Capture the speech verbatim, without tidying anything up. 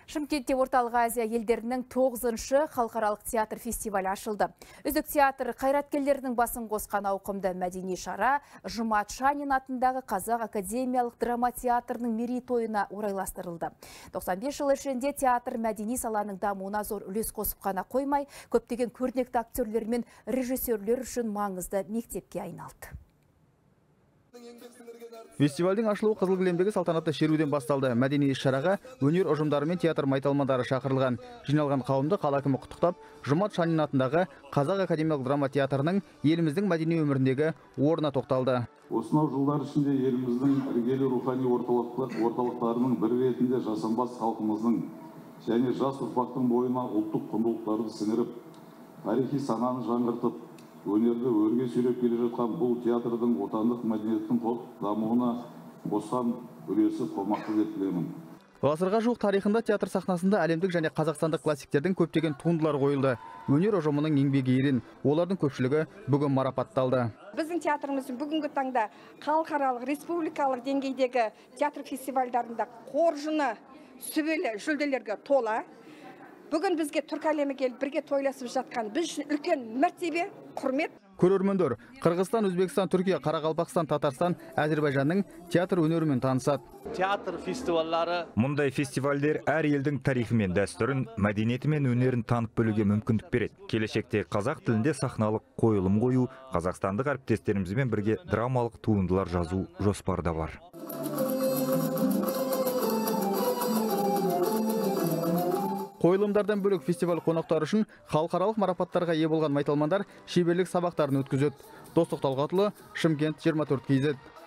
Шымкентте Орталық Азия елдерінің тоғызыншы халықаралық театр фестивалі ашылды. Үздік театр қайраткерлерінің басын қосқан ауқымды мәдени шара Жұмат Шанин атындағы Қазақ академиялық драма театрының мерейтойына орайластырылды. тоқсан бес жыл ішінде театр мәдени саланың дамуына зор үлес қосып қана қоймай, көптеген көрнекті актерлер мен режиссерлер үшін маңызды мектепке айналды. Фестивальдің ашылуы Қызыл кілемдегі салтанатты шеруден басталды. Мәдени іс-шараға өнер ұжымдары мен театр майталмандары шақырылған. Жиналған қауымды қала әкімі құттықтап, Жұмат Шанин атындағы Қазақ академиялық драма театрының еліміздің мәдени өміріндегі орнына тоқталды. Осынау жылдар ішінде еліміздің іргелі рухани орталықтарының бір ретінде жасампаз халқымыздың және жас ұрпақтың бойына ұлттық құндылықтарды сіңіріп, тарихи сананы жаңғыртып, өнерді өрге сүйреп келе жатқан бұл театрдың отандық мәдениеттің дамуына қосқан үлесі қомақты деп білемін. Ғасырға жуық тарихында театр сахнасында әлемдік және қазақстандық классиктердің көптеген туындылар қойылды. Өнер ұжымының еңбегі ерен, олардың көпшілігі бүгін марапатталды. Біздің театрымыздың бүгінгі таңда халықаралық, республикалық деңгейдегі театр фестивальдарында қоржыны сүбелі жүлделерге тола. Бүгін бізге түркі әлемі келіп бірге тойласып жатқан біз үшін үлкен мәртебе, құрмет. Көрермендер, Қырғызстан, Өзбекстан, Түркия, Қарақалпақстан, Татарстан, Әзербайжанның театр өнерімен танысады. Театр фестивальдары. Мұндай фестивальдер әр елдің тарихы мен дәстүрін, мәдениеті мен өнерін танып білуге мүмкіндік береді. Келешекте қазақ тілінде сахналық қойылым қою, қазақстандық әріптестерімізбен бірге драмалық туындылар жазу жоспарда бар. Қойылымдардан бөлек фестиваль қонақтары үшін халықаралық марапаттарға ие болған майталмандар шеберлік сабақтарын өткізеді. Достық Талғатұлы, Шымкент, жиырма төрт кей зет.